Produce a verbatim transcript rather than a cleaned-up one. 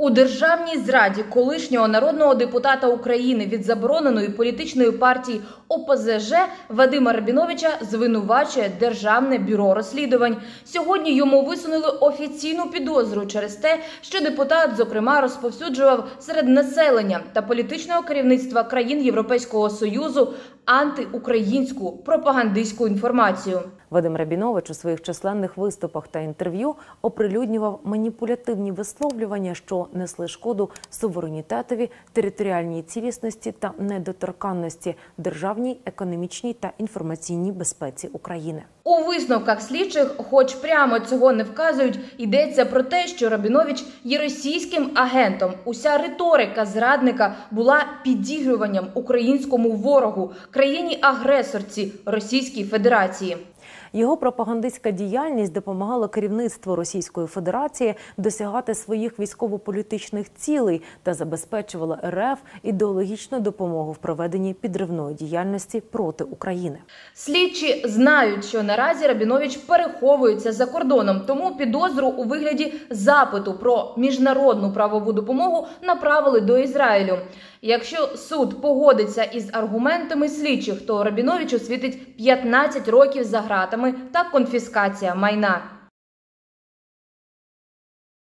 У державній зраді колишнього народного депутата України від забороненої політичної партії О Пе Зе Же Вадима Рабіновича звинувачує Державне бюро розслідувань. Сьогодні йому висунули офіційну підозру через те, що депутат, зокрема, розповсюджував серед населення та політичного керівництва країн Європейського Союзу антиукраїнську пропагандистську інформацію. Вадим Рабінович у своїх численних виступах та інтерв'ю оприлюднював маніпулятивні висловлювання, що несли шкоду суверенітетові, територіальній цілісності та недоторканності, державній, економічній та інформаційній безпеці України. У висновках слідчих, хоч прямо цього не вказують, йдеться про те, що Рабінович є російським агентом. Уся риторика зрадника була підігруванням українському ворогу, країні-агресорці Російській Федерації. Його пропагандистська діяльність допомагала керівництву Російської Федерації досягати своїх військово-політичних цілей та забезпечувала Ер Еф ідеологічну допомогу в проведенні підривної діяльності проти України. Слідчі знають, що наразі Рабінович переховується за кордоном, тому підозру у вигляді запиту про міжнародну правову допомогу направили до Ізраїлю. Якщо суд погодиться із аргументами слідчих, то Рабіновичу світить п'ятнадцять років за ґратами та конфіскація майна.